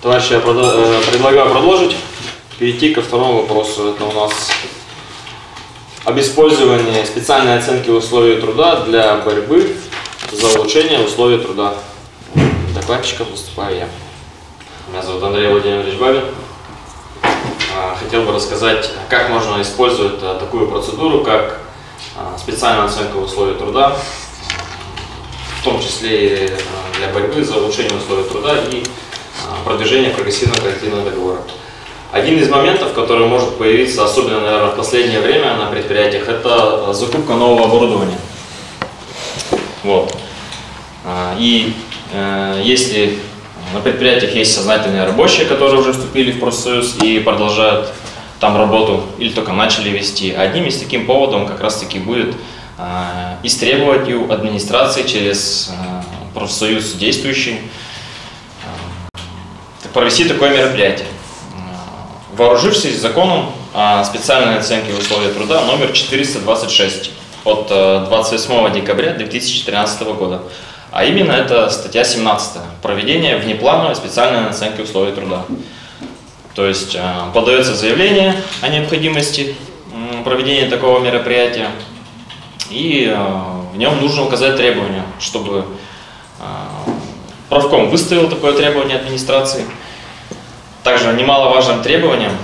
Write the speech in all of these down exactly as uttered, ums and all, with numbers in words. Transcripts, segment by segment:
Товарищи, я предлагаю продолжить, перейти ко второму вопросу. Это у нас об использовании специальной оценки условий труда для борьбы за улучшение условий труда. Докладчиком выступаю я. Меня зовут Андрей Владимирович Бабин. Хотел бы рассказать, как можно использовать такую процедуру, как специальная оценка условий труда, в том числе и для борьбы за улучшение условий труда и продвижение прогрессивного коллективного договора. Один из моментов, который может появиться, особенно, наверное, в последнее время на предприятиях, это закупка нового оборудования. Вот. И э, если на предприятиях есть сознательные рабочие, которые уже вступили в профсоюз и продолжают там работу или только начали вести, одним из таким поводом как раз-таки будет э, истребовать у администрации через э, профсоюз действующий э, провести такое мероприятие. Вооружившись законом о специальной оценке условий труда номер четыреста двадцать шесть от двадцать восьмого декабря две тысячи тринадцатого года, а именно это статья семнадцатая «Проведение внеплановой специальной оценки условий труда». То есть подается заявление о необходимости проведения такого мероприятия, и в нем нужно указать требования, чтобы правком выставил такое требование администрации. Также немаловажным требованием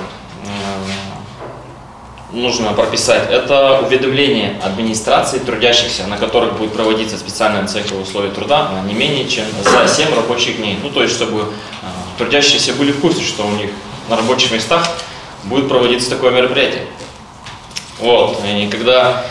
нужно прописать это уведомление администрации трудящихся, на которых будет проводиться специальная оценка условий труда, не менее чем за семь рабочих дней. Ну, то есть, чтобы трудящиеся были в курсе, что у них на рабочих местах будет проводиться такое мероприятие. Вот. И когда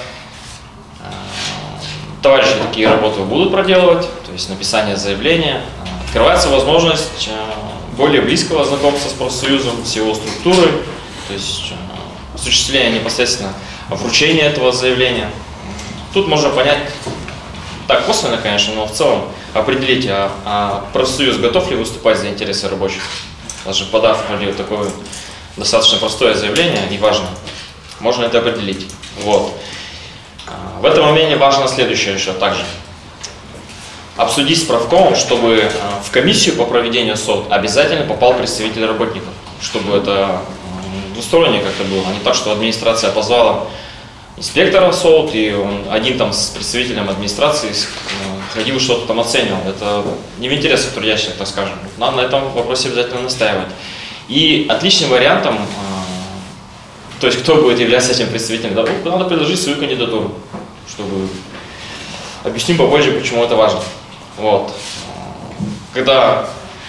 товарищи такие работы будут проделывать, то есть написание заявления, открывается возможность более близкого знакомства с профсоюзом, с его структурой, то есть осуществление непосредственно вручения этого заявления. Тут можно понять, так косвенно, конечно, но в целом определить, а, а профсоюз готов ли выступать за интересы рабочих, даже подав вот такое достаточно простое заявление и важное, можно это определить. Вот. В этом моменте важно следующее еще также. Обсудить с правкомом, чтобы в комиссию по проведению СОТ обязательно попал представитель работников, чтобы это двусторонне как-то было, а не так, что администрация позвала инспектора СОТ, и он один там с представителем администрации ходил, что-то там оценивал. Это не в интересах трудящих, так скажем. Надо на этом вопросе обязательно настаивать. И отличным вариантом, то есть кто будет являться этим представителем, да, надо предложить свою кандидатуру, чтобы объясним попозже, почему это важно. Вот. Когда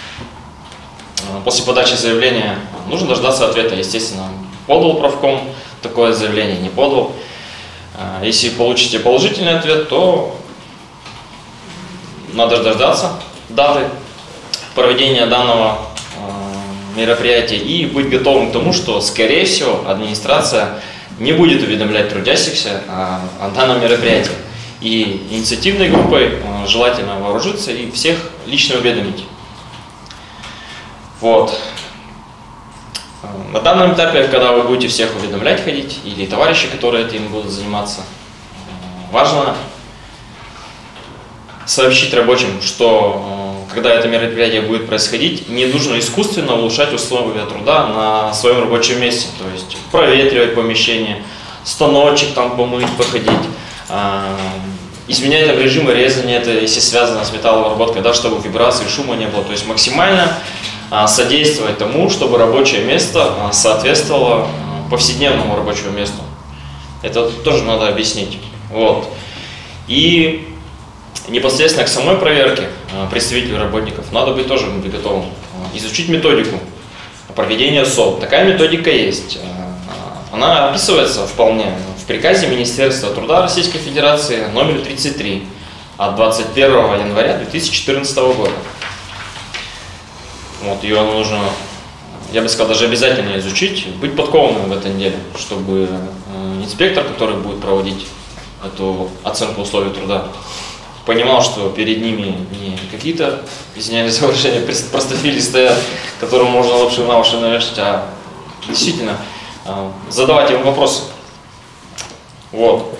после подачи заявления нужно дождаться ответа, естественно, подал правком такое заявление, не подал. Если получите положительный ответ, то надо дождаться даты проведения данного мероприятия и быть готовым к тому, что, скорее всего, администрация не будет уведомлять трудящихся о данном мероприятии. И инициативной группой желательно вооружиться и всех лично уведомить. Вот. На данном этапе, когда вы будете всех уведомлять ходить, или товарищи, которые этим будут заниматься, важно сообщить рабочим, что когда это мероприятие будет происходить, не нужно искусственно улучшать условия труда на своем рабочем месте. То есть проветривать помещение, станочек там помыть, походить. Изменять там режимы резания, это если связано с металлообработкой, да, чтобы вибрации, шума не было. То есть максимально а, содействовать тому, чтобы рабочее место а, соответствовало а, повседневному рабочему месту. Это тоже надо объяснить. Вот. И непосредственно к самой проверке а, представителей работников надо быть тоже быть готовым. А, изучить методику проведения СОЛ. Такая методика есть. Она описывается вполне в приказе Министерства труда Российской Федерации номер тридцать три от двадцать первого января две тысячи четырнадцатого года. Вот, ее нужно, я бы сказал, даже обязательно изучить, быть подкованным в этом деле, чтобы инспектор, который будет проводить эту оценку условий труда, понимал, что перед ними не какие-то, извиняюсь за выражение, простофили стоят, которым можно лапшу на уши навешать, а действительно задавать им вопросы. Вот.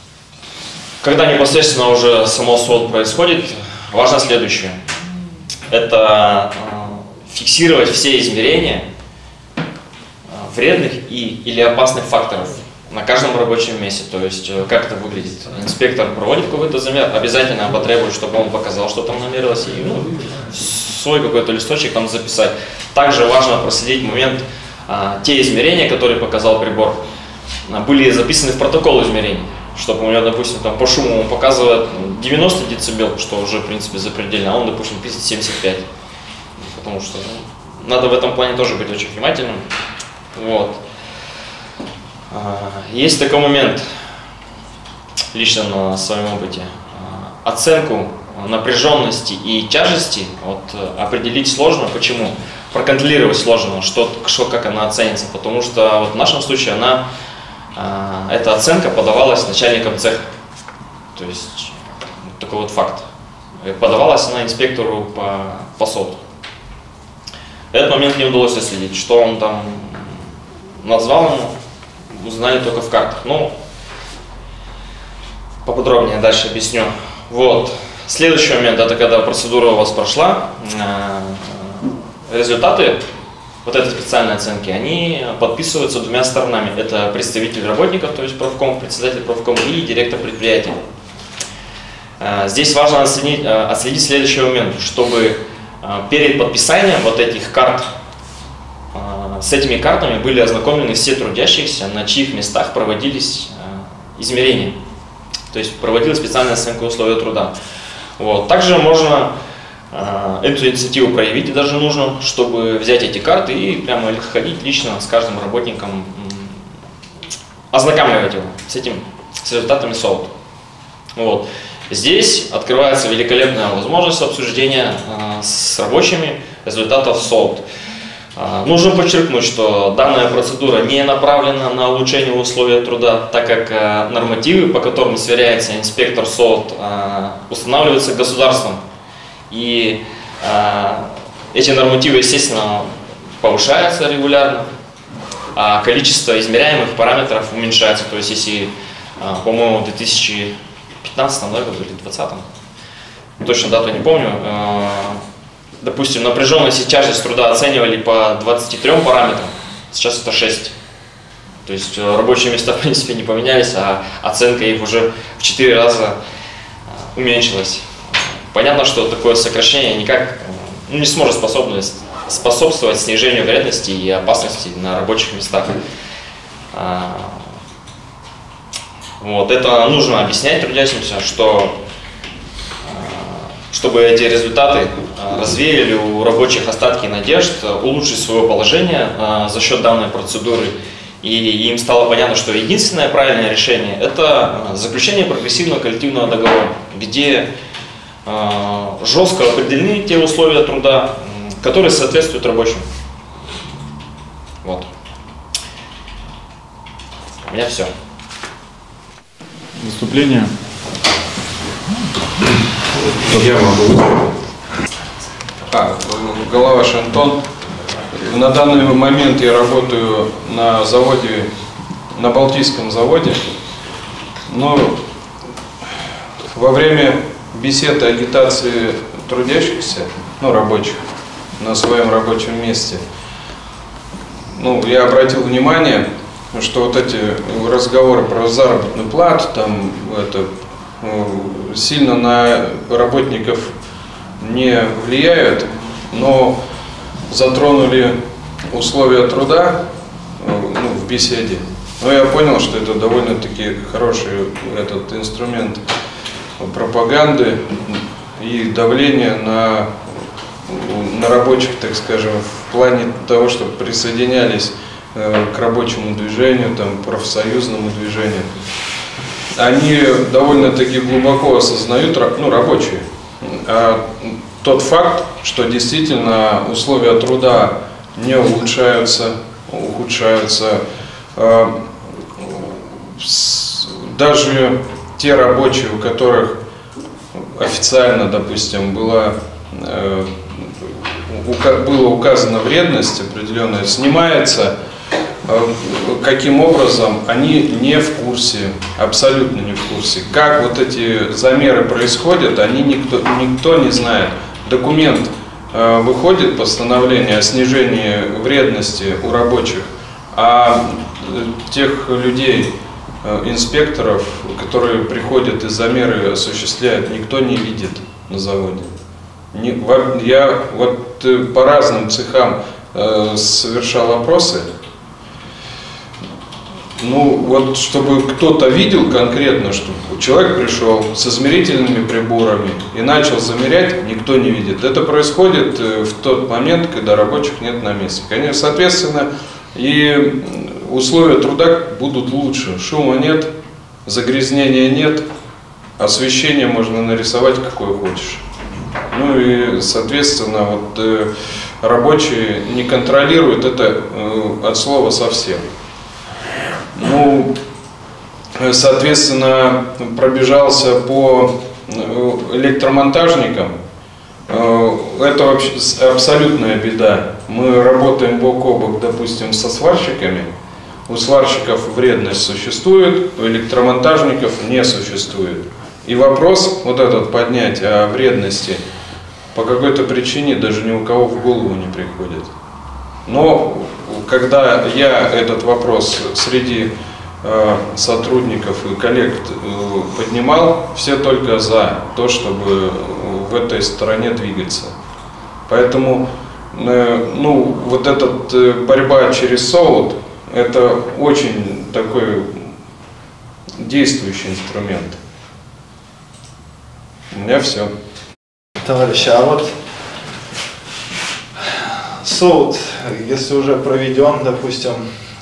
Когда непосредственно уже само СОТ происходит, важно следующее. это фиксировать все измерения вредных и, или опасных факторов на каждом рабочем месте. То есть, как это выглядит? Инспектор проводит какой-то замер, обязательно потребует, чтобы он показал, что там намерилось, и ну, свой какой-то листочек там записать. Также важно проследить момент, а, те измерения, которые показал прибор, а, были записаны в протокол измерений. Чтобы у него, допустим, там по шуму он показывает девяносто децибел, что уже, в принципе, запредельно, а он, допустим, пишет семьдесят пять. Потому что ну, надо в этом плане тоже быть очень внимательным. Вот. Есть такой момент, лично на своем опыте, оценку напряженности и тяжести вот, определить сложно. Почему? Проконтролировать сложно, что, что, как она оценится. Потому что вот в нашем случае она, эта оценка подавалась начальником цеха. То есть такой вот факт. Подавалась она инспектору по, по СОТ. Этот момент не удалось отследить, что он там назвал ему, узнали только в картах. Ну, поподробнее дальше объясню. Вот. Следующий момент, это когда процедура у вас прошла, результаты вот этой специальной оценки, они подписываются двумя сторонами. Это представитель работников, то есть профком, председатель профком и директор предприятия. Здесь важно отследить, отследить следующий момент, чтобы перед подписанием вот этих карт, с этими картами были ознакомлены все трудящиеся, на чьих местах проводились измерения. То есть проводилась специальная оценка условий труда. Вот. Также можно эту инициативу проявить, и даже нужно, чтобы взять эти карты и прямо ходить лично с каждым работником, ознакомливать его с этим, с результатами СОЛТ. Вот. Здесь открывается великолепная возможность обсуждения э, с рабочими результатов СОЛТ. Э, нужно подчеркнуть, что данная процедура не направлена на улучшение условий труда, так как э, нормативы, по которым сверяется инспектор СОЛТ, э, устанавливаются государством. И э, эти нормативы, естественно, повышаются регулярно, а количество измеряемых параметров уменьшается. То есть, если, э, по-моему, в две тысячи пятнадцатом, да, или двадцатом, точно дату не помню, э, допустим, напряженность и тяжесть труда оценивали по двадцати трём параметрам, сейчас это шесть. То есть рабочие места, в принципе, не поменялись, а оценка их уже в четыре раза уменьшилась. Понятно, что такое сокращение никак ну, не сможет способствовать, способствовать снижению вредности и опасности на рабочих местах. Вот, это нужно объяснять трудящимся, что чтобы эти результаты развеяли у рабочих остатки надежд, улучшить свое положение за счет данной процедуры. И им стало понятно, что единственное правильное решение – это заключение прогрессивного коллективного договора, где жестко определены те условия труда, которые соответствуют рабочим. Вот. У меня все. Выступление. Я могу. А, Головаш Антон. На данный момент я работаю на заводе, на Балтийском заводе. Но во время бесед и агитации трудящихся, ну, рабочих, на своем рабочем месте, ну, я обратил внимание, что вот эти разговоры про заработную плату там это сильно на работников не влияют, но затронули условия труда ну, в беседе. Но я понял, что это довольно-таки хороший этот инструмент пропаганды и давления на, на рабочих, так скажем, в плане того, чтобы присоединялись к рабочему движению, там, профсоюзному движению. Они довольно-таки глубоко осознают, ну, рабочие, а тот факт, что действительно условия труда не улучшаются, ухудшаются. Даже те рабочие, у которых официально, допустим, была, было указана вредность определенная, снимается, каким образом, они не в курсе, абсолютно не в курсе. Как вот эти замеры происходят, они никто, никто не знает. Документ выходит постановление о снижении вредности у рабочих, а тех людей, инспекторов, которые приходят и замеры осуществляют, никто не видит на заводе. Я вот по разным цехам совершал опросы. Ну, вот чтобы кто-то видел конкретно, что человек пришел с измерительными приборами и начал замерять, никто не видит. Это происходит в тот момент, когда рабочих нет на месте. Конечно, соответственно, и условия труда будут лучше. Шума нет, загрязнения нет, освещение можно нарисовать какое хочешь. Ну и, соответственно, вот э, рабочие не контролируют это э, от слова совсем. Ну, соответственно, пробежался по электромонтажникам. Это вообще абсолютная беда. Мы работаем бок о бок, допустим, со сварщиками. У сварщиков вредность существует, у электромонтажников не существует. И вопрос вот этот поднять о вредности по какой-то причине даже ни у кого в голову не приходит. Но когда я этот вопрос среди э, сотрудников и коллег э, поднимал, все только за то, чтобы в этой стороне двигаться. Поэтому э, ну, вот эта э, борьба через солод, это очень такой действующий инструмент. У меня все. Товарищи, а вот солод, если уже проведен, допустим,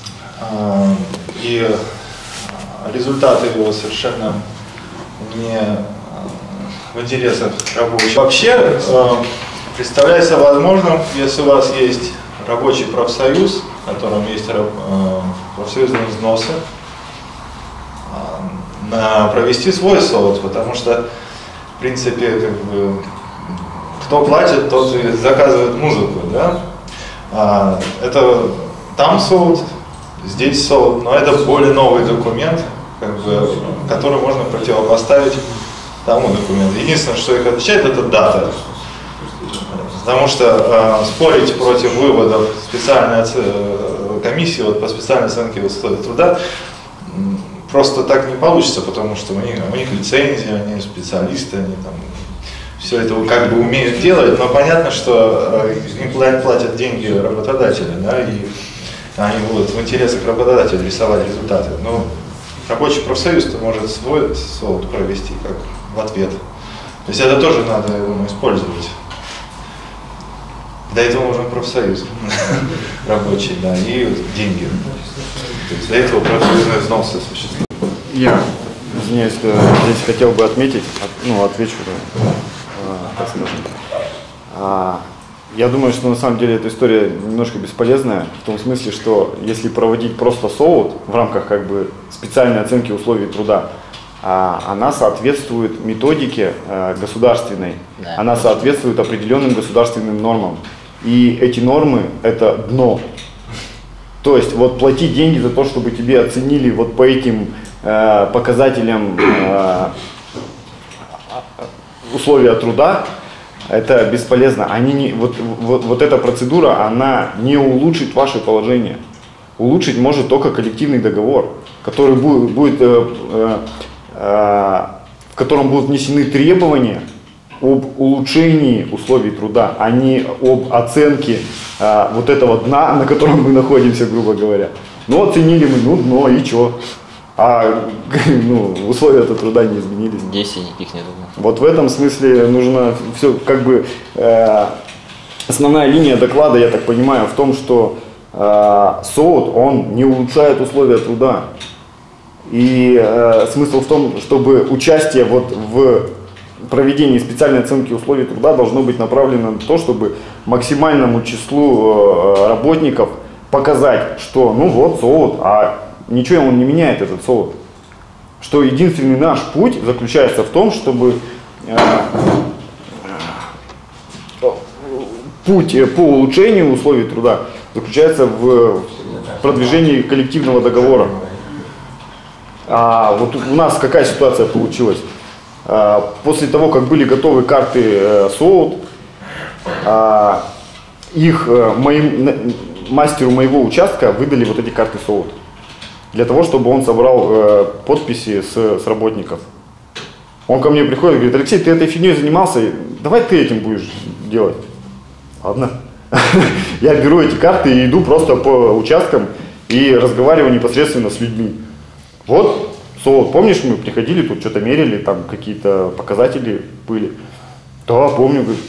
и результаты его совершенно не в интересах рабочих. Вообще представляется возможным, если у вас есть рабочий профсоюз, в котором есть профсоюзные взносы, провести свой солод, потому что, в принципе, как бы, кто платит, тот и заказывает музыку, да? А, это там солод, здесь солод, но это более новый документ, как бы, который можно противопоставить тому документу. Единственное, что их отличает, это дата. Потому что э, спорить против выводов специальной комиссии вот, по специальной оценке условий труда просто так не получится, потому что у них, у них лицензии, они специалисты, они там все это как бы умеют делать, но понятно, что э, им платят деньги работодатели, да, и они будут в интересах работодателя рисовать результаты. Но рабочий профсоюз может свой солод провести как в ответ. То есть это тоже надо, я думаю, использовать. Для этого нужен профсоюз рабочий, да, и деньги. То есть для этого профсоюзные взносы существуют. Я, извиняюсь, здесь хотел бы отметить, ну, отвечу, так скажем. Я думаю, что на самом деле эта история немножко бесполезная, в том смысле, что если проводить просто солод в рамках как бы специальной оценки условий труда, она соответствует методике государственной, да, она соответствует определенным государственным нормам. И эти нормы – это дно. То есть вот платить деньги за то, чтобы тебе оценили вот по этим э, показателям э, условия труда, это бесполезно. Они не, вот, вот, вот эта процедура, она не улучшит ваше положение. Улучшить может только коллективный договор, который будет, будет э, э, э, в котором будут внесены требования об улучшении условий труда, а не об оценке а, вот этого дна, на котором мы находимся, грубо говоря. Ну, оценили мы, ну, дно, и что? А ну, условия-то труда не изменились. Действий никаких нет. Вот в этом смысле нужно все, как бы, э, основная линия доклада, я так понимаю, в том, что э, солод, он не улучшает условия труда. И э, смысл в том, чтобы участие вот в проведение специальной оценки условий труда должно быть направлено на то, чтобы максимальному числу работников показать, что ну вот солод, а ничего он не меняет, этот солод. Что единственный наш путь заключается в том, чтобы э, путь по улучшению условий труда заключается в продвижении коллективного договора. А вот у нас какая ситуация получилась? После того, как были готовы карты солод, а, их моим, мастеру моего участка выдали вот эти карты СОУТ. Для того, чтобы он собрал э, подписи с, с работников. Он ко мне приходит и говорит: Алексей, ты этой фигней занимался, давай ты этим будешь делать. Ладно. Я беру эти карты и иду просто по участкам и разговариваю непосредственно с людьми. Вот, СОУТ, помнишь, мы приходили, тут что-то мерили, там какие-то показатели были. Да, помню, говорит.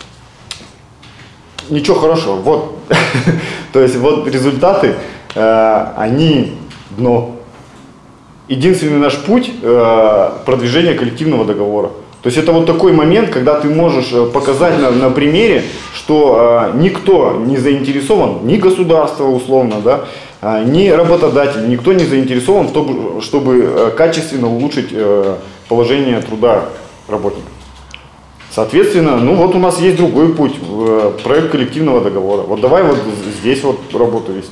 Ничего хорошего, вот. То есть вот результаты, э, они дно. Единственный наш путь э, продвижения коллективного договора. То есть это вот такой момент, когда ты можешь показать на, на примере, что э, никто не заинтересован, ни государство условно, да, э, ни работодатель, никто не заинтересован в том, чтобы э, качественно улучшить э, положение труда работника. Соответственно, ну вот у нас есть другой путь, э, проект коллективного договора. Вот давай вот здесь вот работу вести.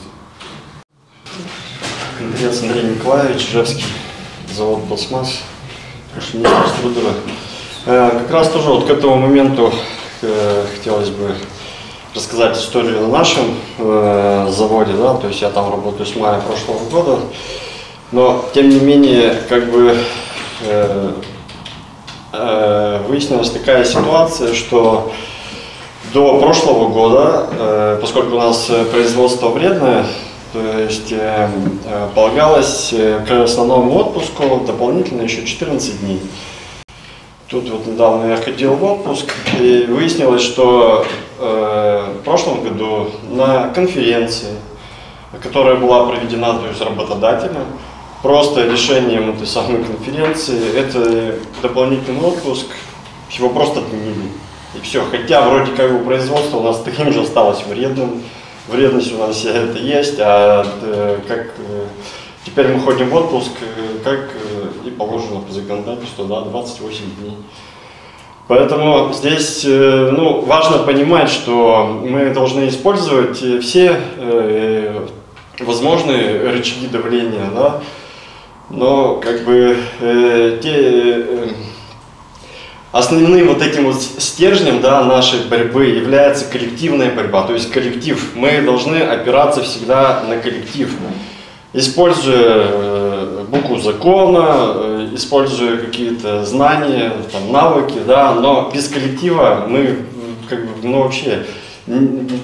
Кондрец Андрей Николаевич, Ижевский, завод «Пластмасс», машинист Струдера. Как раз тоже вот к этому моменту э, хотелось бы рассказать историю на нашем э, заводе, да, то есть я там работаю с мая прошлого года, но тем не менее как бы э, э, выяснилась такая ситуация, что до прошлого года, э, поскольку у нас производство вредное, то есть э, полагалось к основному отпуску дополнительно еще четырнадцать дней. Тут вот недавно я ходил в отпуск и выяснилось, что э, в прошлом году на конференции, которая была проведена, то есть работодателем, просто решением этой самой конференции, это дополнительный отпуск, его просто отменили. И все, хотя вроде как бы производство у нас таким же осталось вредным. Вредность у нас вся это есть, а э, как э, теперь мы ходим в отпуск, э, как э, и положено по законодательству, да, двадцать восемь дней. Поэтому здесь э, ну, важно понимать, что мы должны использовать все э, возможные рычаги давления, да, но как бы э, те... Э, Основным вот этим вот стержнем, да, нашей борьбы является коллективная борьба, то есть коллектив. Мы должны опираться всегда на коллектив, используя э, букву закона, э, используя какие-то знания, там, навыки, да, но без коллектива мы как бы, ну, вообще э,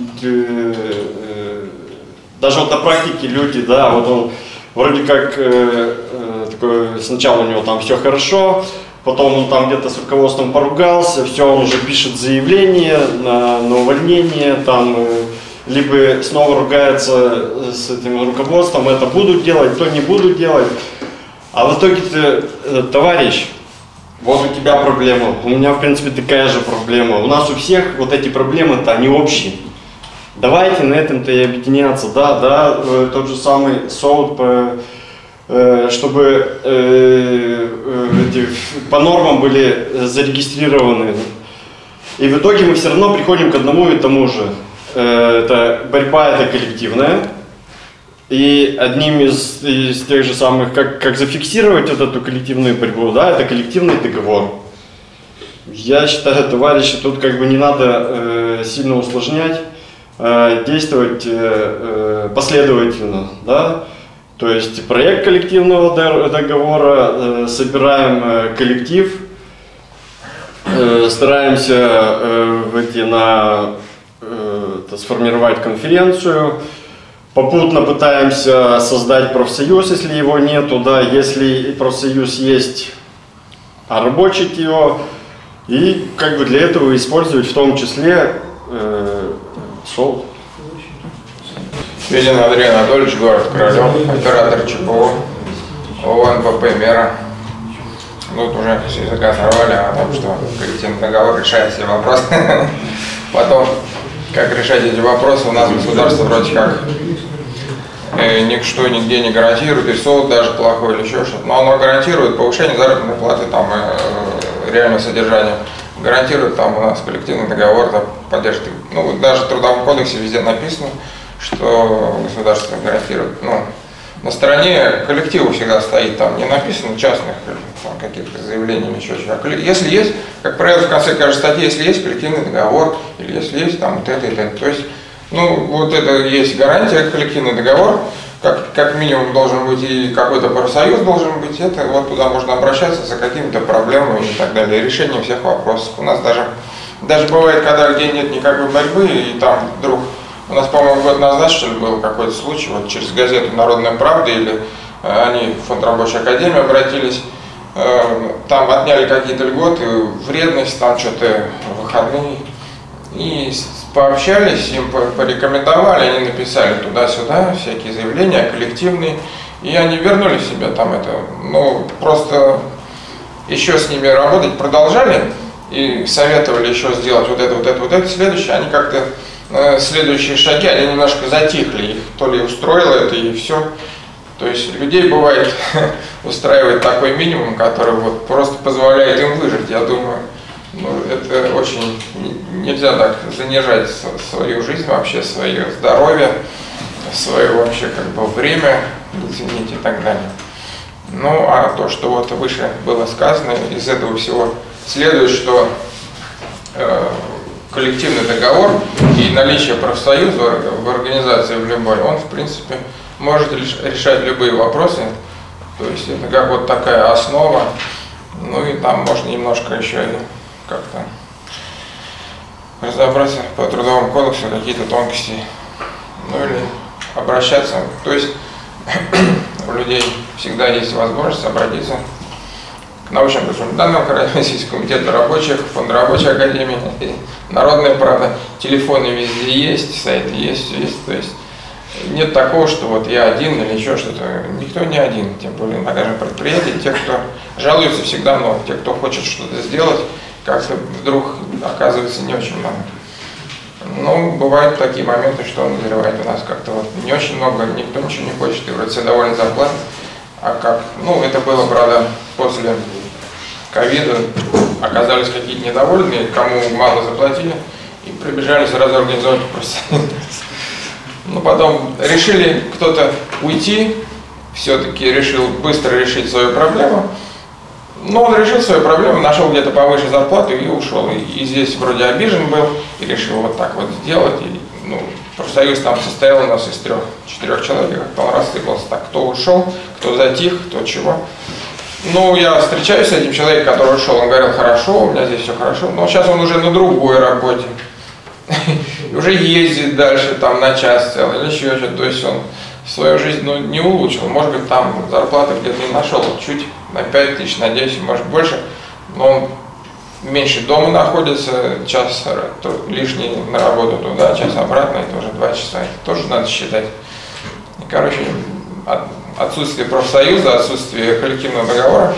э, даже вот на практике люди, да, вот он вроде как э, э, такой, сначала у него там все хорошо. Потом он там где-то с руководством поругался, все, он уже пишет заявление на, на увольнение, там, либо снова ругается с этим руководством, это буду делать, то не буду делать. А в итоге-то, товарищ, вот у тебя проблема, у меня, в принципе, такая же проблема. У нас у всех вот эти проблемы-то, они общие. Давайте на этом-то и объединяться, да, да, тот же самый СОУТ по... чтобы э, эти, по нормам были зарегистрированы. И в итоге мы все равно приходим к одному и тому же. Э, это борьба, это коллективная. И одним из, из тех же самых, как, как зафиксировать вот эту коллективную борьбу, да, это коллективный договор. Я считаю, товарищи, тут как бы не надо э, сильно усложнять, э, действовать э, э, последовательно, да. То есть проект коллективного договора, э, собираем э, коллектив, э, стараемся э, выйти на, э, сформировать конференцию, попутно пытаемся создать профсоюз, если его нету, да, если профсоюз есть, оработать его, и как бы для этого использовать в том числе э, СОУТ. Ведин Андрей Анатольевич, город Королев, оператор ЧПО, ООН ВП «Мера». Тут уже с языка сорвали о том, что коллективный договор решает все вопросы. Потом, как решать эти вопросы, у нас государство вроде как э, ничто нигде не гарантирует, и СОУТ даже плохой или еще что-то. Но оно гарантирует повышение заработной платы, там, э, реальное содержание. Гарантирует там у нас коллективный договор, там, поддержит. Ну, даже в Трудовом кодексе везде написано, что государство гарантирует, ну, на стороне коллектива всегда стоит, там не написано частных там, каких-то заявлений или еще чего. Если есть, как правило, в конце каждой статьи, если есть коллективный договор, или если есть там вот это и это. То есть, ну, вот это есть гарантия, коллективный договор, как, как минимум должен быть и какой-то профсоюз должен быть, это вот туда можно обращаться за какими-то проблемами и так далее, решением всех вопросов. У нас даже, даже бывает, когда где нет никакой борьбы, и там вдруг, у нас, по-моему, год назад, что ли, был какой-то случай, вот через газету «Народная правда» или э, они в фонд рабочей академии обратились, э, там отняли какие-то льготы, вредность, там что-то выходные, и пообщались, им порекомендовали, они написали туда-сюда всякие заявления коллективные, и они вернули себе там это, ну, просто еще с ними работать продолжали и советовали еще сделать вот это, вот это, вот это, следующее, они как-то, э, следующие шаги, они немножко затихли, их то ли устроило это и все. То есть людей бывает устраивает такой минимум, который вот просто позволяет им выжить, я думаю. Ну, это очень нельзя так занижать свою жизнь, вообще свое здоровье, свое вообще как бы время, не ценить и так далее. Ну, а то, что вот выше было сказано, из этого всего следует, что э, коллективный договор и наличие профсоюза в организации в любой, он в принципе может решать любые вопросы. То есть это как вот такая основа, ну и там можно немножко еще и как-то разобраться по трудовому кодексу, какие-то тонкости, ну или обращаться. То есть у людей всегда есть возможность обратиться к научным консультантам, Российскому комитету рабочих, Фонду рабочей академии, Народная правда, телефоны везде есть, сайты есть, все есть. То есть нет такого, что вот я один или еще что-то. Никто не один, тем более на каждом предприятии. Те, кто жалуются, всегда много. Те, кто хочет что-то сделать, как-то вдруг оказывается не очень много. Ну, бывают такие моменты, что он назревает у нас как-то вот не очень много, никто ничего не хочет, и вроде все довольны зарплатой. А как? Ну, это было, правда, после ковида, оказались какие-то недовольные, кому мало заплатили, и прибежали сразу организовать просто. Ну, потом решили кто-то уйти, все-таки решил быстро решить свою проблему. Но он решил свою проблему, нашел где-то повыше зарплату и ушел. И, и здесь вроде обижен был, и решил вот так вот сделать. И, ну, профсоюз там состоял у нас из трех-четырех человек, как-то он рассыпался так, кто ушел, кто затих, кто чего. Ну, я встречаюсь с этим человеком, который ушел, он говорил, хорошо, у меня здесь все хорошо, но сейчас он уже на другой работе. Уже ездит дальше, там, на час целый, или еще что-то. То есть он свою жизнь ну, не улучшил. Может быть, там зарплаты где-то и нашел чуть на пять тысяч, на десять, может больше. Но он меньше дома находится, час лишний на работу туда, час обратно, это уже два часа. Это тоже надо считать. И, короче, отсутствие профсоюза, отсутствие коллективного договора.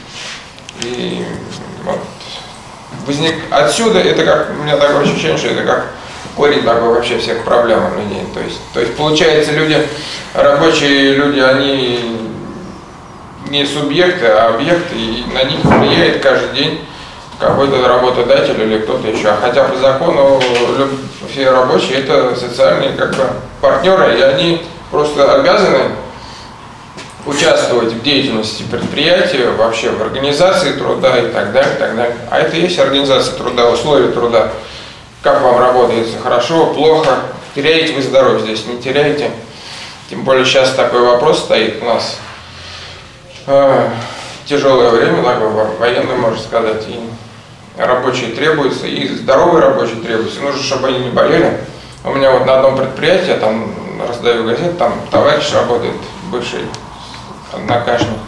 И вот возник отсюда, это как, у меня такое ощущение, что это как корень такой вообще всех проблем людей. То есть, то есть получается, люди, рабочие люди, они не субъекты, а объекты, и на них влияет каждый день какой-то работодатель или кто-то еще. Хотя по закону все рабочие это социальные как бы партнеры, и они просто обязаны участвовать в деятельности предприятия, вообще в организации труда и так далее, и так далее. А это и есть организация труда, условия труда. Как вам работается, хорошо, плохо, теряете вы здоровье здесь, не теряете. Тем более сейчас такой вопрос стоит у нас. Э, тяжелое время, такое военное, можно сказать, и рабочие требуются, и здоровые рабочие требуются. Нужно, чтобы они не болели. У меня вот на одном предприятии, я там раздаю газеты, там товарищ работает, бывший однокашник.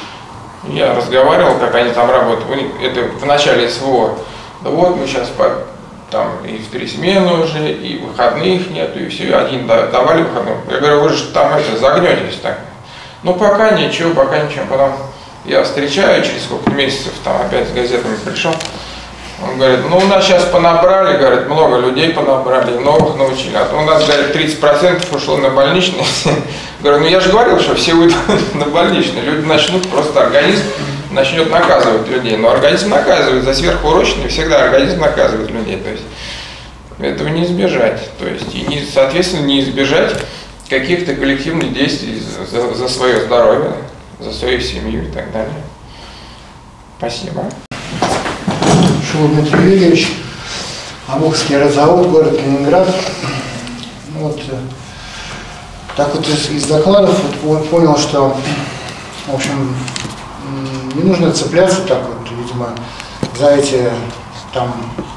Я разговаривал, как они там работают. У них, это в начале СВО. Да вот мы сейчас по, там и в три смены уже, и выходных нету, и все. Один давали выходных. Я говорю, вы же там это загнетесь так. Ну пока ничего, пока ничего. Потом я встречаю, через сколько месяцев там опять с газетами пришел. Он говорит, ну у нас сейчас понабрали, говорит, много людей понабрали, новых научили. А то у нас, говорит, тридцать процентов ушло на больничные. Говорю, ну я же говорил, что все уйдут на больничные. Люди начнут, просто организм начнет наказывать людей. Но организм наказывает, за сверхурочные всегда организм наказывает людей. То есть этого не избежать. То есть и, не, соответственно, не избежать каких-то коллективных действий за, за свое здоровье, за свою семью и так далее. Спасибо. Шилов Дмитрий Юрьевич, Амурский аэрозавод, город Ленинград. Вот, так вот из, из докладов вот, понял, что, в общем, не нужно цепляться так вот, видимо, за эти, там,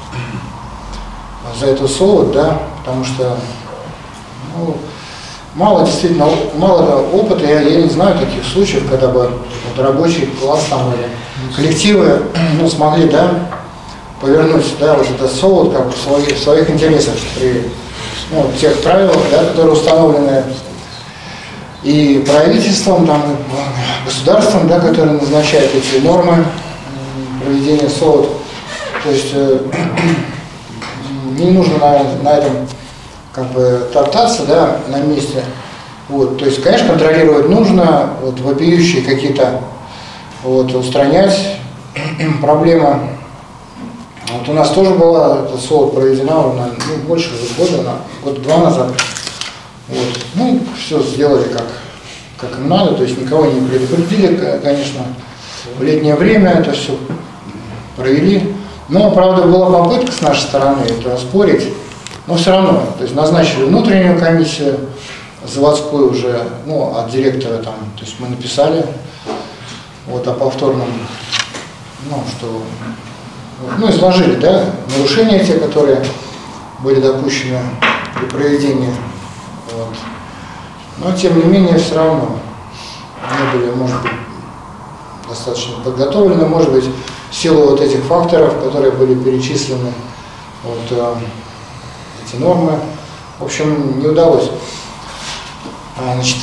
за эту солод, да, потому что, ну, мало действительно, мало опыта, я, я не знаю таких случаев, когда бы вот, рабочий класс там или коллективы, ну, смогли, да, повернуть, да, вот этот солод как бы в своих, в своих интересах при, ну, тех правилах, да, которые установлены и правительством, там, и государством, да, которые назначают эти нормы проведения солод. То есть э, не нужно на, на этом как бы топтаться, да, на месте. Вот, то есть, конечно, контролировать нужно, вот, вопиющие какие-то, вот, устранять проблемы. Вот у нас тоже была эта солод проведена на, ну, больше года, на, год два назад. Вот. Ну, все сделали как, как им надо, то есть никого не предупредили, конечно. В летнее время это все провели. Но, правда, была попытка с нашей стороны это оспорить, но все равно, то есть назначили внутреннюю комиссию, заводскую уже, ну, от директора там, то есть мы написали вот о повторном, ну, что, ну, изложили, да, нарушения те, которые были допущены при проведении, вот. Но, тем не менее, все равно не были, может быть, достаточно подготовлены, может быть, в силу вот этих факторов, которые были перечислены, вот, э, эти нормы, в общем, не удалось, а, значит,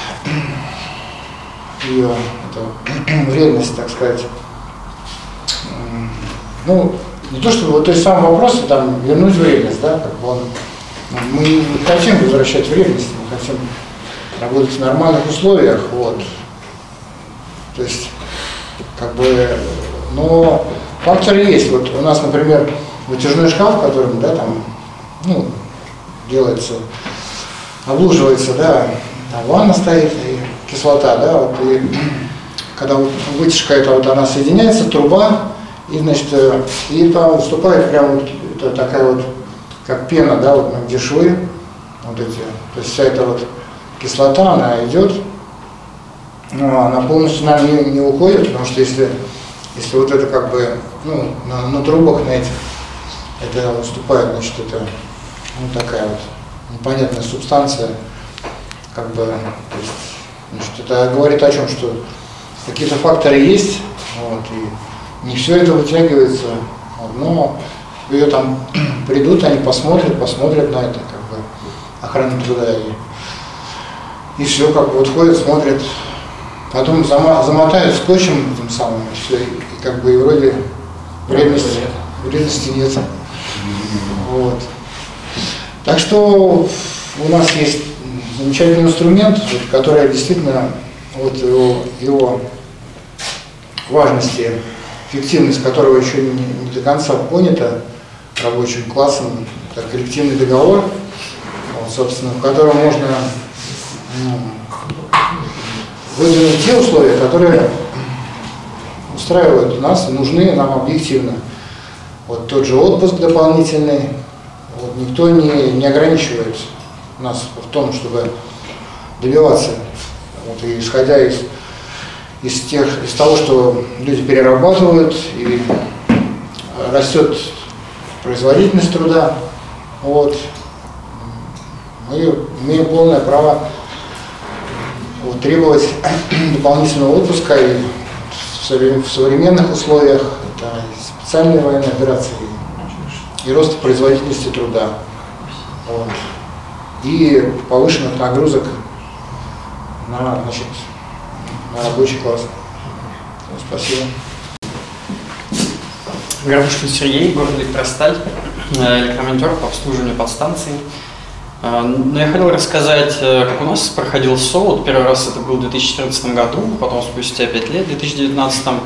ее это, вредность, так сказать, ну, не то чтобы, вот, то есть сам вопрос, там, вернуть вредность, да, как бы он, мы не хотим возвращать вредность, мы хотим работать в нормальных условиях, вот, то есть, как бы, но факторы есть, вот у нас, например, вытяжной шкаф, в котором, да, там, ну, делается, облуживается, да, там ванна стоит и кислота, да, вот, и когда вот вытяжка эта вот, она соединяется, труба, и, значит, и там выступает прям вот это такая вот, как пена, да, вот, где швы, вот эти, то есть вся эта вот кислота, она идет, но она полностью нам не, не уходит, потому что если, если вот это как бы, ну, на, на трубах, на этих, это выступает, значит, это, ну, такая вот непонятная субстанция, как бы, то есть, значит, это говорит о чем, что какие-то факторы есть, вот, и не все это вытягивается, вот, но ее там придут, они посмотрят, посмотрят на это, как бы, охрана труда, и, и все, как бы, вот ходят, смотрят, потом зама, замотают скотчем тем самым, и все, и, и как бы, и вроде вредности, вредности нет, вот. Так что у нас есть замечательный инструмент, который действительно, вот его, его важности, эффективность которого еще не, не до конца понята рабочим классом, это коллективный договор, вот, собственно, в котором можно, ну, выдвинуть те условия, которые устраивают нас и нужны нам объективно. Вот тот же отпуск дополнительный, вот, никто не, не ограничивает нас в том, чтобы добиваться, вот, и исходя из, из, тех, из того, что люди перерабатывают, и растет производительность труда, вот, мы имеем полное право, вот, требовать дополнительного отпуска и в современных условиях, это специальные военные операции и рост производительности труда, вот, и повышенных нагрузок на, значит, на рабочий класс. Спасибо. Горбушкин Сергей, город Электросталь, электромонтер по обслуживанию подстанций. Но я хотел рассказать, как у нас проходил солод. Первый раз это был в две тысячи четырнадцатом году, потом спустя пять лет, в две тысячи девятнадцатом.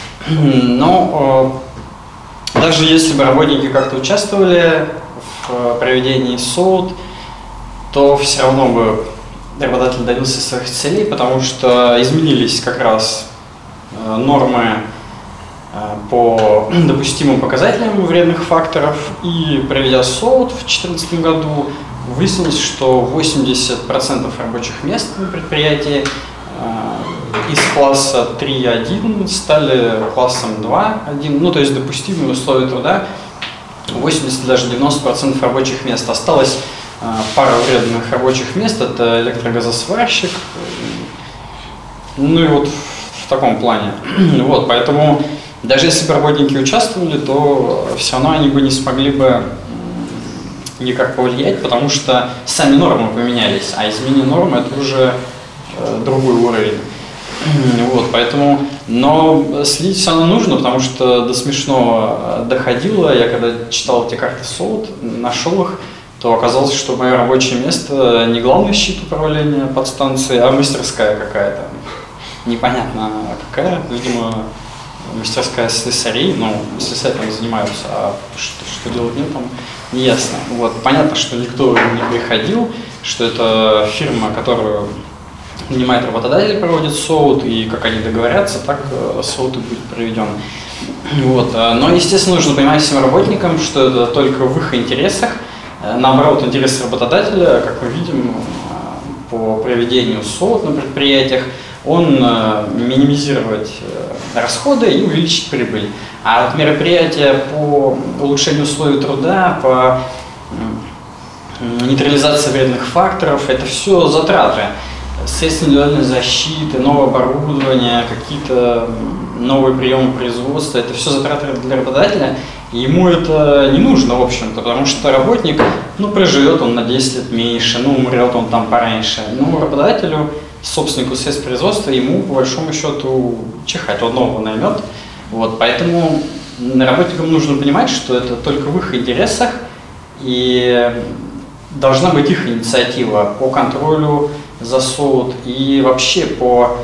Но даже если бы работники как-то участвовали в проведении солод, то все равно бы работодатель добился своих целей, потому что изменились как раз нормы по допустимым показателям вредных факторов, и проведя СОУТ в две тысячи четырнадцатом году, выяснилось, что восемьдесят процентов рабочих мест на предприятии из класса три один стали классом два один, ну то есть допустимые условия труда, восемьдесят даже девяносто процентов рабочих мест. Осталось пара вредных рабочих мест, это электрогазосварщик, ну и вот в таком плане. Вот, поэтому даже если бы работники участвовали, то все равно они бы не смогли бы никак повлиять, потому что сами нормы поменялись, а изменение нормы это уже э, другой уровень. Вот, поэтому, но следить все равно нужно, потому что до смешного доходило. Я когда читал эти карты СОУТ, нашел их, то оказалось, что мое рабочее место не главный щит управления подстанции, а мастерская какая-то. Непонятно какая, видимо, мастерская слесарей, ну, слесарями занимаются, а что, что делать мне там, не ясно. Вот, понятно, что никто не приходил, что это фирма, которую нанимает работодатель, проводит СОУТ, и как они договорятся, так СОУТ и будет проведен. Вот. Но, естественно, нужно понимать всем работникам, что это только в их интересах. Наоборот, интересы работодателя, как мы видим по проведению СОУТ на предприятиях, он минимизировать расходы и увеличить прибыль. А вот мероприятия по улучшению условий труда, по нейтрализации вредных факторов, это все затраты. Средства индивидуальной защиты, новое оборудование, какие-то новые приемы производства, это все затраты для работодателя, и ему это не нужно, в общем-то, потому что работник, ну, проживет он на десять лет меньше, ну, умрет он там пораньше, но работодателю, собственнику средств производства, ему, по большому счету, чихать, он нового наймет, вот, поэтому работникам нужно понимать, что это только в их интересах, и должна быть их инициатива по контролю за СОУТ и вообще по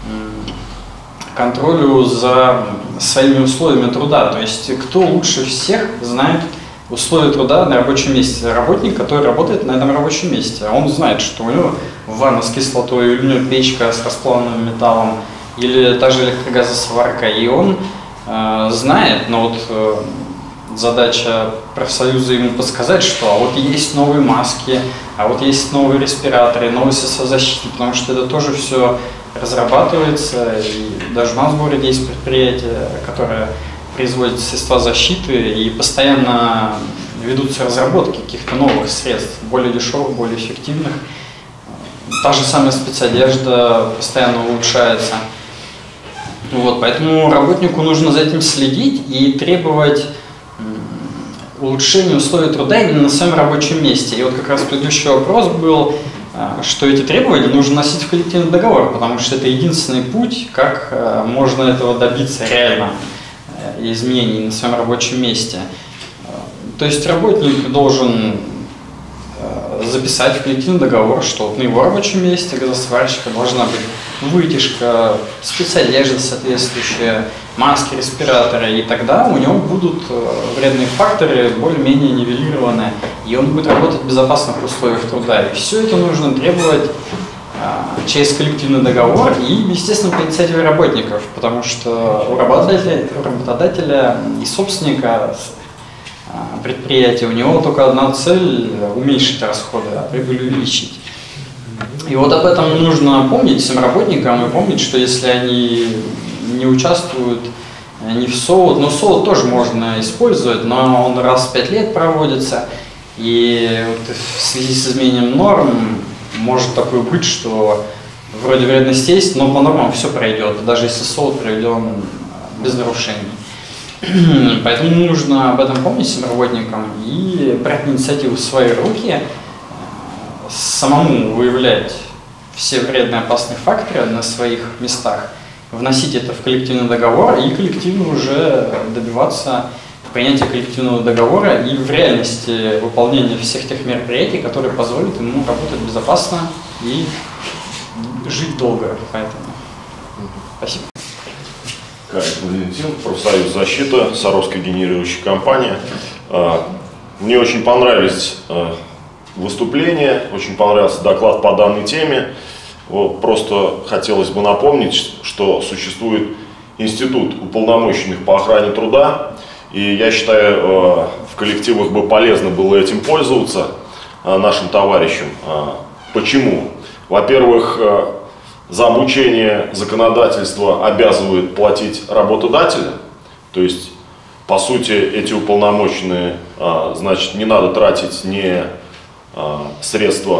контролю за своими условиями труда. То есть кто лучше всех знает условия труда на рабочем месте? Работник, который работает на этом рабочем месте. Он знает, что у него ванна с кислотой, или у него печка с расплавленным металлом, или та же электрогазосварка. И он э, знает, но вот э, задача профсоюза ему подсказать, что а вот есть новые маски, а вот есть новые респираторы, новые средства защиты, потому что это тоже все разрабатывается, и даже у нас в городе есть предприятие, которое производит средства защиты, и постоянно ведутся разработки каких-то новых средств, более дешевых, более эффективных. Та же самая спецодежда постоянно улучшается. Вот, поэтому работнику нужно за этим следить и требовать улучшения условий труда именно на своем рабочем месте. И вот как раз предыдущий вопрос был, что эти требования нужно носить в коллективный договор, потому что это единственный путь, как можно этого добиться реально, изменений на своем рабочем месте. То есть работник должен записать в коллективный договор, что вот на его рабочем месте газосварщика должна быть вытяжка, спецодежда соответствующая, маски, респираторы, и тогда у него будут вредные факторы более-менее нивелированы, и он будет работать в безопасных условиях труда. И все это нужно требовать а, через коллективный договор и, естественно, по инициативе работников, потому что у работодателя, у работодателя и собственника а, предприятия у него только одна цель – уменьшить расходы, а прибыль увеличить. И вот об этом нужно помнить всем работникам и помнить, что если они не участвуют ни в СОУТ, но СОУТ тоже можно использовать, но он раз в пять лет проводится, и вот в связи с изменением норм может такое быть, что вроде вредность есть, но по нормам все пройдет, даже если СОУТ проведен без нарушений. Поэтому нужно об этом помнить всем работникам и брать инициативу в свои руки, самому выявлять все вредные опасные факторы на своих местах, вносить это в коллективный договор и коллективно уже добиваться принятия коллективного договора и в реальности выполнения всех тех мероприятий, которые позволят ему работать безопасно и жить долго. Поэтому спасибо. Карик Валентин, профсоюз «Защита», Саровская генерирующая компания. Мне очень понравились выступление, очень понравился доклад по данной теме. Вот, просто хотелось бы напомнить, что существует институт уполномоченных по охране труда, и я считаю, в коллективах бы полезно было этим пользоваться нашим товарищам. Почему? Во-первых, за обучение законодательство обязывает платить работодателя, то есть, по сути, эти уполномоченные, значит, не надо тратить не средства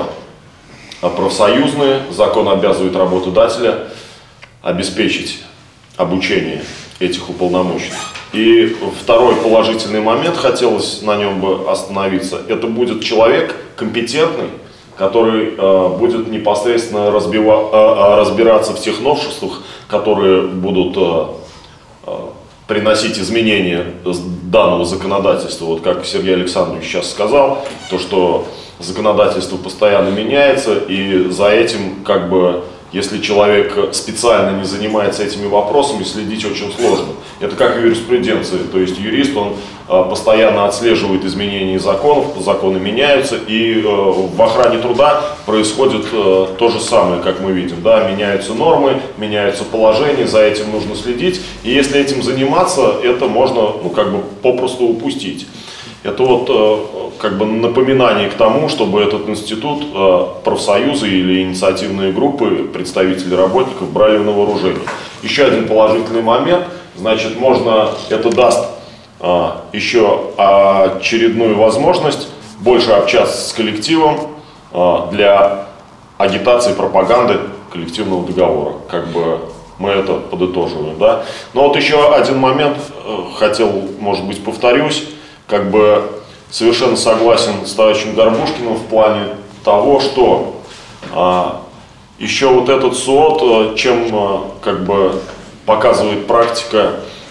профсоюзные, закон обязывает работодателя обеспечить обучение этих уполномоченных. И второй положительный момент, хотелось на нем бы остановиться, это будет человек компетентный, который э, будет непосредственно разбива, э, разбираться в тех новшествах, которые будут э, э, приносить изменения данного законодательства. Вот как Сергей Александрович сейчас сказал, то что законодательство постоянно меняется, и за этим, как бы, если человек специально не занимается этими вопросами, следить очень сложно. Это как в юриспруденции, то есть юрист, он э, постоянно отслеживает изменения законов, законы меняются, и э, в охране труда происходит э, то же самое, как мы видим, да, меняются нормы, меняются положения, за этим нужно следить, и если этим заниматься, это можно, ну, как бы попросту упустить. Это вот э, как бы напоминание к тому, чтобы этот институт, э, профсоюзы или инициативные группы, представители работников брали на вооружение. Еще один положительный момент, значит, можно, это даст э, еще очередную возможность больше общаться с коллективом э, для агитации, пропаганды коллективного договора. Как бы мы это подытоживаем, да. Но вот еще один момент э, хотел, может быть, повторюсь. Как бы совершенно согласен с товарищем Горбушкиным в плане того, что а, еще вот этот СУОТ, чем а, как бы показывает практика,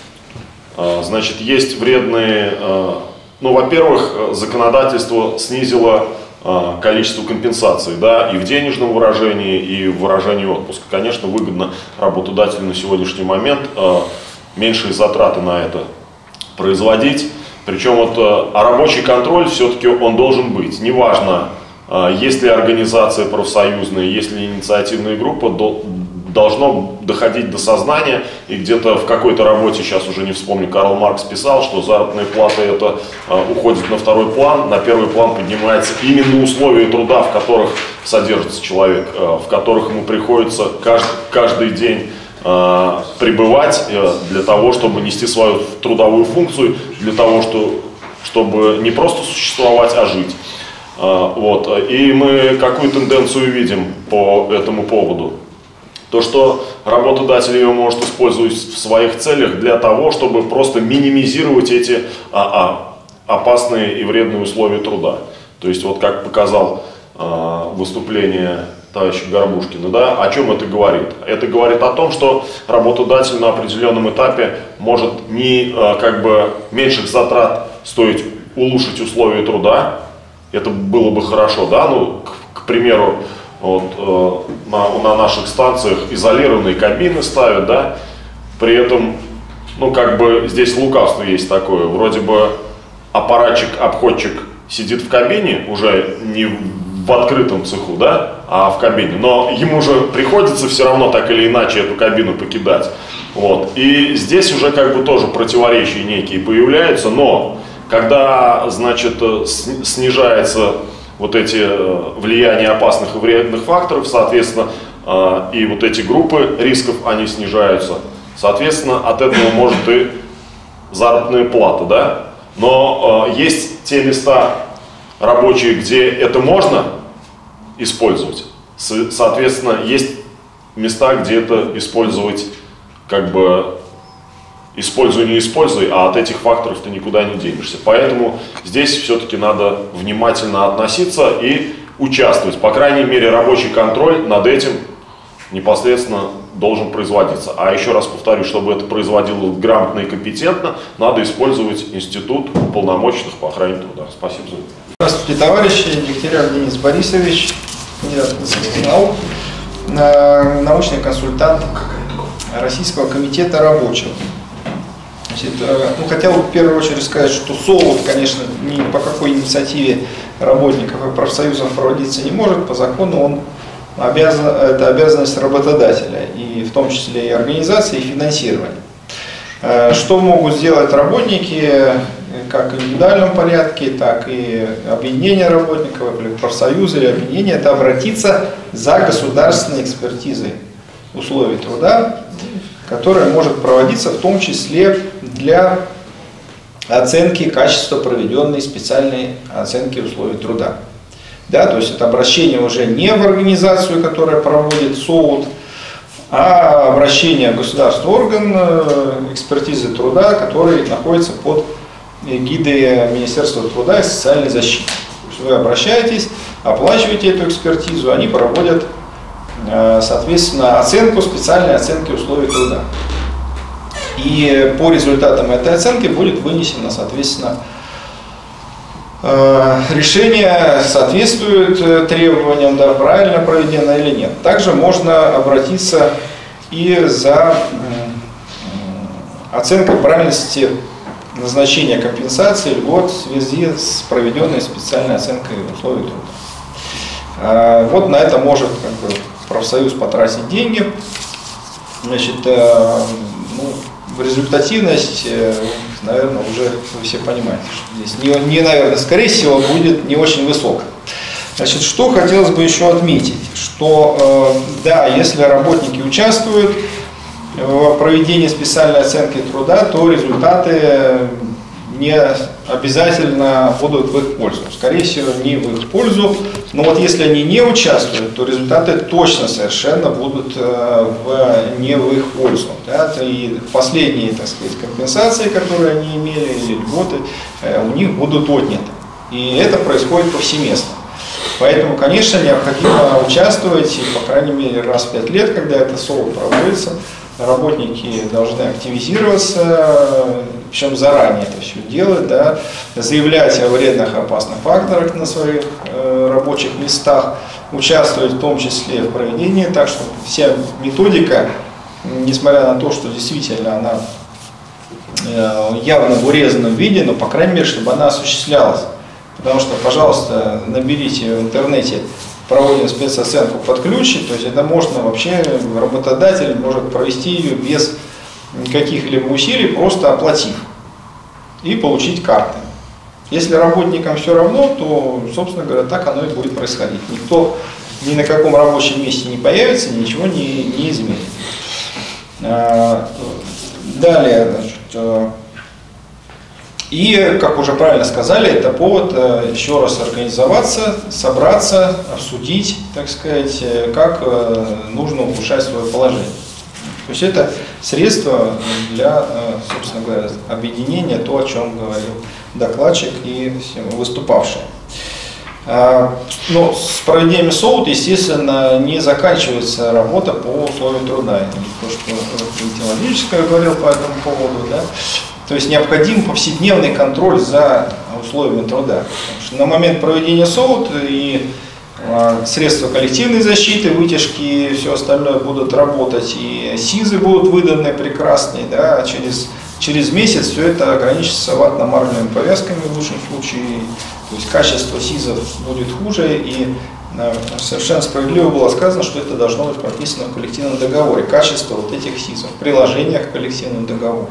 а, значит, есть вредные, а, ну, во-первых, законодательство снизило а, количество компенсаций, да, и в денежном выражении, и в выражении отпуска. Конечно, выгодно работодателю на сегодняшний момент а, меньшие затраты на это производить. Причем вот, а рабочий контроль все-таки он должен быть. Неважно, есть ли организация профсоюзная, есть ли инициативная группа, должно доходить до сознания. И где-то в какой-то работе, сейчас уже не вспомню, Карл Маркс писал, что заработная плата это уходит на второй план, на первый план поднимается именно условия труда, в которых содержится человек, в которых ему приходится каждый, каждый день пребывать для того, чтобы нести свою трудовую функцию, для того, что, чтобы не просто существовать, а жить. Вот. И мы какую тенденцию видим по этому поводу? То, что работодатель ее может использовать в своих целях для того, чтобы просто минимизировать эти а, а, опасные и вредные условия труда. То есть, вот как показал а, выступление товарища Горбушкина, да, о чем это говорит? Это говорит о том, что работодатель на определенном этапе может не как бы меньших затрат стоить улучшить условия труда. Это было бы хорошо, да, ну, к, к примеру, вот, э, на, на наших станциях изолированные кабины ставят, да, при этом, ну, как бы здесь лукавство есть такое, вроде бы аппаратчик, обходчик сидит в кабине, уже не в открытом цеху, да, а в кабине, но ему же приходится все равно так или иначе эту кабину покидать. Вот. И здесь уже как бы тоже противоречия некие появляются, но когда, значит, снижается вот эти влияния опасных и вредных факторов, соответственно, и вот эти группы рисков, они снижаются, соответственно, от этого может и заработная плата, да, но есть те места рабочие, где это можно использовать, соответственно, есть места, где это использовать, как бы, используй, не используй, а от этих факторов ты никуда не денешься. Поэтому здесь все-таки надо внимательно относиться и участвовать. По крайней мере, рабочий контроль над этим непосредственно должен производиться. А еще раз повторю, чтобы это производилось грамотно и компетентно, надо использовать институт уполномоченных по охране труда. Спасибо за это. Здравствуйте, товарищи. Дегтярев Денис Борисович, кандидат медицинских наук, научный консультант Российского комитета рабочих. Значит, ну, хотел бы в первую очередь сказать, что СОУТ, конечно, ни по какой инициативе работников и профсоюзов проводиться не может, по закону он обязан, это обязанность работодателя, и в том числе и организации, и финансирования. Что могут сделать работники, как в индивидуальном порядке, так и объединение работников, или профсоюзы, или объединение, это обратиться за государственной экспертизой условий труда, которая может проводиться в том числе для оценки качества проведенной специальной оценки условий труда. Да, то есть это обращение уже не в организацию, которая проводит СОУТ, а обращение в государственный орган экспертизы труда, который находится под эгидой Министерства труда и социальной защиты. То есть вы обращаетесь, оплачиваете эту экспертизу, они проводят, соответственно, оценку, специальной оценки условий труда. И по результатам этой оценки будет вынесено, соответственно, решение, соответствует требованиям, да, правильно проведено или нет. Также можно обратиться и за оценкой правильности назначения компенсации льгот в связи с проведенной специальной оценкой условий труда. Вот на это может, как бы, профсоюз потратить деньги. Значит, ну, результативность, наверное, уже вы все понимаете, что здесь не, не, наверное, скорее всего, будет не очень высокая. Значит, что хотелось бы еще отметить, что да, если работники участвуют в проведении специальной оценки труда, то результаты не обязательно будут в их пользу. Скорее всего, не в их пользу. Но вот если они не участвуют, то результаты точно совершенно будут в, не в их пользу. Да? И последние, так сказать, компенсации, которые они имели, или льготы, у них будут отняты. И это происходит повсеместно. Поэтому, конечно, необходимо участвовать, по крайней мере, раз в пять лет, когда это СОУТ проводится. Работники должны активизироваться, причем заранее это все делать, да, заявлять о вредных и опасных факторах на своих э, рабочих местах, участвовать в том числе в проведении, так что вся методика, несмотря на то, что действительно она э, явно в урезанном виде, но, по крайней мере, чтобы она осуществлялась. Потому что, пожалуйста, наберите в интернете «проводим спецоценку под ключ», то есть это можно вообще, работодатель может провести ее без каких-либо усилий, просто оплатив и получить карты. Если работникам все равно, то, собственно говоря, так оно и будет происходить. Никто ни на каком рабочем месте не появится, ничего не, не изменит. Далее, значит, и, как уже правильно сказали, это повод еще раз организоваться, собраться, обсудить, так сказать, как нужно улучшать свое положение. То есть это средство для, собственно говоря, объединения, то, о чем говорил докладчик и выступавшие. Но с проведением СОУТ, естественно, не заканчивается работа по условиям труда. Это то, что Валентин Владимирович говорил по этому поводу, да? То есть необходим повседневный контроль за условиями труда. Потому что на момент проведения СОУТ и э, средства коллективной защиты, вытяжки и все остальное будут работать, и СИЗы будут выданы прекрасные, да, через, через месяц все это ограничится ватно-марлевыми повязками в лучшем случае, то есть качество СИЗов будет хуже, и э, совершенно справедливо было сказано, что это должно быть прописано в коллективном договоре, качество вот этих СИЗов, приложения к коллективному договору.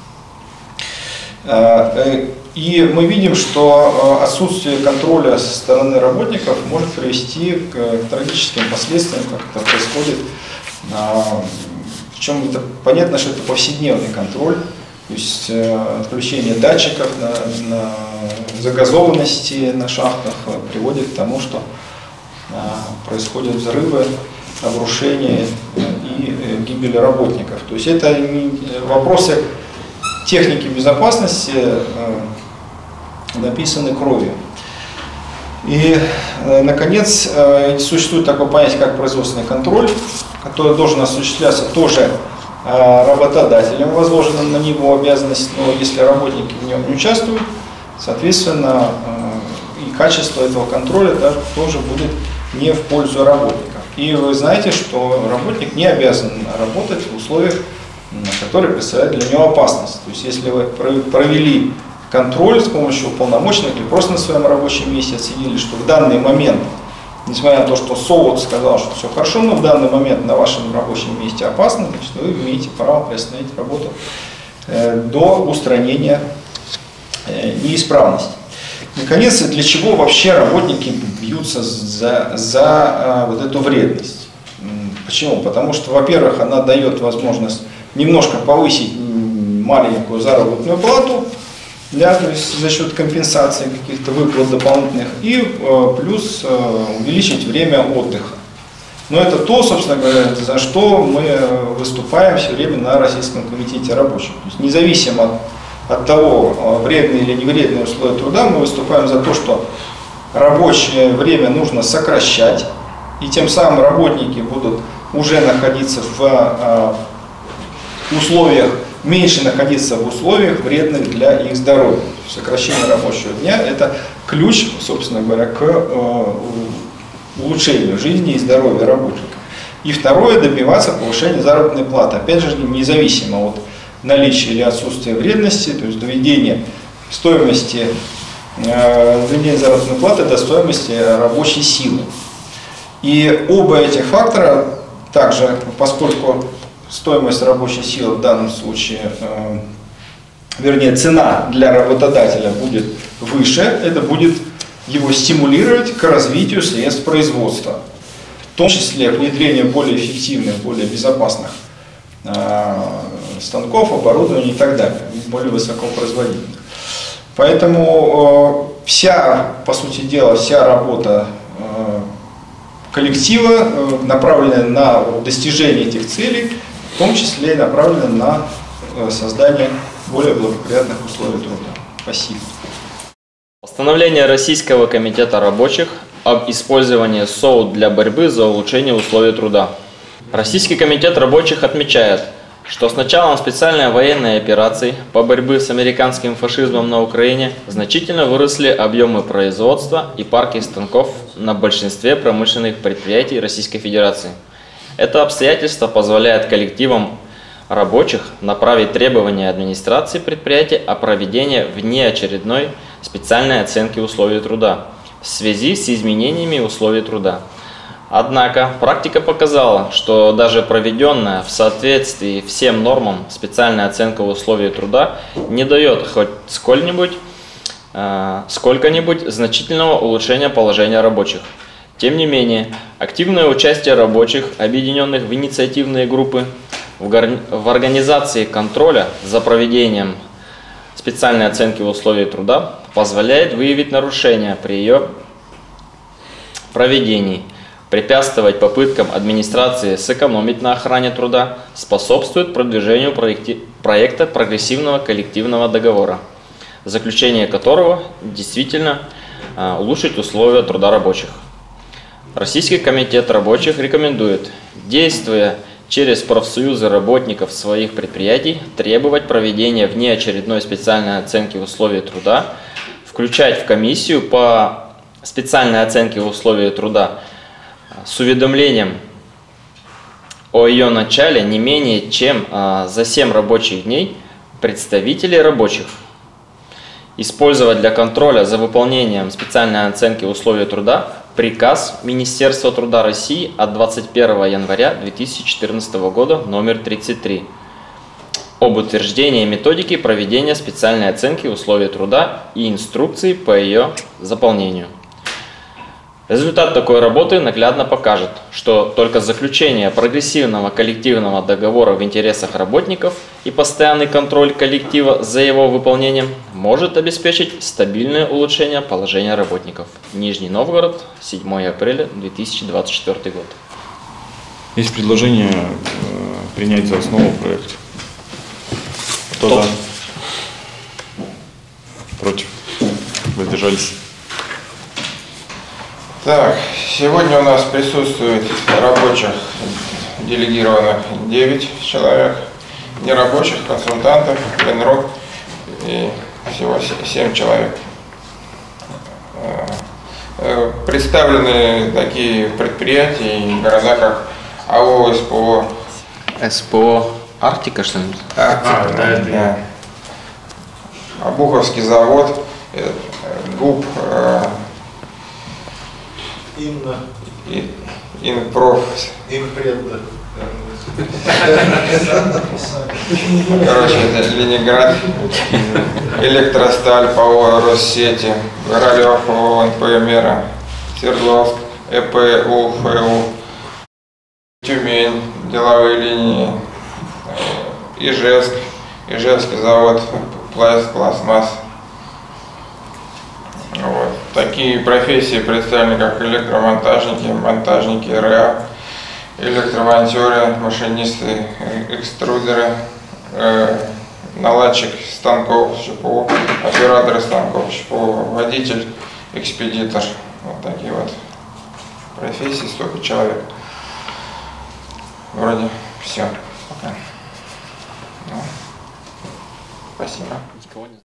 И мы видим, что отсутствие контроля со стороны работников может привести к трагическим последствиям, как это происходит. Причем это понятно, что это повседневный контроль, то есть отключение датчиков на, на загазованности на шахтах приводит к тому, что происходят взрывы, обрушения и гибель работников. То есть это вопросы техники безопасности э, написаны кровью. И, э, наконец, э, существует такое понятие, как производственный контроль, который должен осуществляться тоже э, работодателем, возложена на него обязанность, но если работники в нем не участвуют, соответственно, э, и качество этого контроля даже, тоже будет не в пользу работников. И вы знаете, что работник не обязан работать в условиях, который представляет для него опасность. То есть, если вы провели контроль с помощью уполномоченных или просто на своем рабочем месте отследили, что в данный момент, несмотря на то, что СОУТ сказал, что все хорошо, но в данный момент на вашем рабочем месте опасно, значит, вы имеете право приостановить работу э, до устранения э, неисправности. Наконец, для чего вообще работники бьются за, за э, вот эту вредность? Почему? Потому что, во-первых, она дает возможность немножко повысить маленькую заработную плату, да, то есть за счет компенсации каких-то выплат дополнительных, и э, плюс э, увеличить время отдыха. Но это то, собственно говоря, за что мы выступаем все время на Российском комитете рабочих. То есть независимо от От того, вредные или невредные условия труда, мы выступаем за то, что рабочее время нужно сокращать, и тем самым работники будут уже находиться в условиях, меньше находиться в условиях вредных для их здоровья. Сокращение рабочего дня – это ключ, собственно говоря, к улучшению жизни и здоровья работника. И второе – добиваться повышения заработной платы. Опять же, независимо от наличие или отсутствие вредности, то есть доведение стоимости, э, доведение заработной платы до стоимости рабочей силы. И оба этих фактора, также, поскольку стоимость рабочей силы в данном случае, э, вернее, цена для работодателя будет выше, это будет его стимулировать к развитию средств производства, в том числе внедрение более эффективных, более безопасных станков, оборудования и так далее, более высокопроизводительных. Поэтому э, вся, по сути дела, вся работа э, коллектива э, направлена на достижение этих целей, в том числе и направлена на э, создание более благоприятных условий труда. Спасибо. Постановление Российского комитета рабочих об использовании СОУТ для борьбы за улучшение условий труда. Российский комитет рабочих отмечает, что с началом специальной военной операции по борьбе с американским фашизмом на Украине значительно выросли объемы производства и парки станков на большинстве промышленных предприятий Российской Федерации. Это обстоятельство позволяет коллективам рабочих направить требования администрации предприятия о проведении внеочередной специальной оценки условий труда в связи с изменениями условий труда. Однако практика показала, что даже проведенная в соответствии всем нормам специальная оценка условий труда не дает хоть сколь-нибудь, э, сколько-нибудь значительного улучшения положения рабочих. Тем не менее, активное участие рабочих, объединенных в инициативные группы, в, в организации контроля за проведением специальной оценки условий труда позволяет выявить нарушения при ее проведении, препятствовать попыткам администрации сэкономить на охране труда, способствует продвижению проекти... проекта прогрессивного коллективного договора, заключение которого действительно э, улучшит условия труда рабочих. Российский комитет рабочих рекомендует, действуя через профсоюзы работников своих предприятий, требовать проведения внеочередной специальной оценки условий труда, включать в комиссию по специальной оценке условий труда с уведомлением о ее начале не менее чем а, за семь рабочих дней представителей рабочих. Использовать для контроля за выполнением специальной оценки условий труда приказ Министерства труда России от двадцать первого января две тысячи четырнадцатого года номер тридцать три об утверждении методики проведения специальной оценки условий труда и инструкции по ее заполнению. Результат такой работы наглядно покажет, что только заключение прогрессивного коллективного договора в интересах работников и постоянный контроль коллектива за его выполнением может обеспечить стабильное улучшение положения работников. Нижний Новгород, седьмое апреля две тысячи двадцать четвёртый год. Есть предложение э, принять за основу проект. Кто Кто? за? Против? Воздержались? Так, сегодня у нас присутствует рабочих делегированных девять человек, нерабочих, консультантов, Ленрок и всего семь человек. Представлены такие предприятия и города, как АО СПО. СПО Арктика, что ли? Арктика, А, да, это да. Обуховский завод, э, ГУП, э, Инна. и- Инпроф, Импред. короче, это Ленинград, Электросталь, ПАО Россети, Горолев, ООО эн пэ Мера, Свердловск, э пэ у эф у, Тюмень, деловые линии, э, Ижевск, Ижевский завод пласт, пластмасс. Вот. Такие профессии представлены, как электромонтажники, монтажники РЭА, электромонтеры, машинисты, э, экструдеры, э, наладчик станков ЧПУ, операторы станков ЧПУ, водитель, экспедитор. Вот такие вот профессии, столько человек. Вроде все. Пока. Ну, спасибо.